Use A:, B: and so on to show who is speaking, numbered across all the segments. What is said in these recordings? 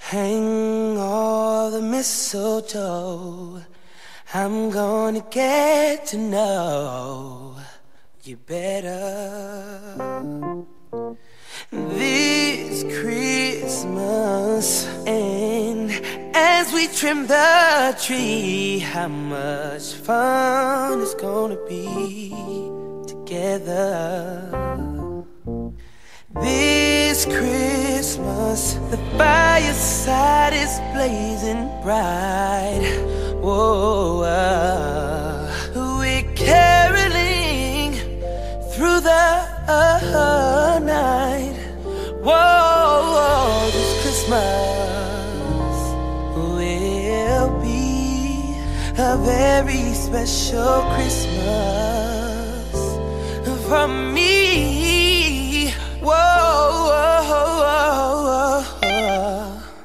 A: Hang all the mistletoe. I'm gonna get to know you better this Christmas. And as we trim the tree, how much fun it's gonna be together. This Christmas, the fireside is blazing bright. Whoa, we're caroling through the night. Whoa, this Christmas will be a very special Christmas for me. Whoa, whoa, whoa, whoa.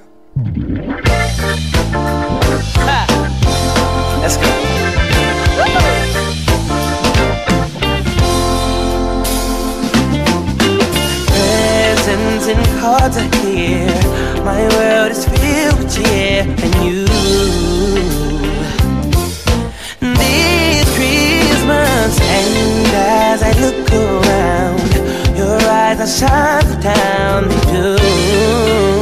A: Ha. Let's go. Presents and cards are here. My world is filled with cheer and you. This Christmas, and as I look around, your eyes are shining down, they do.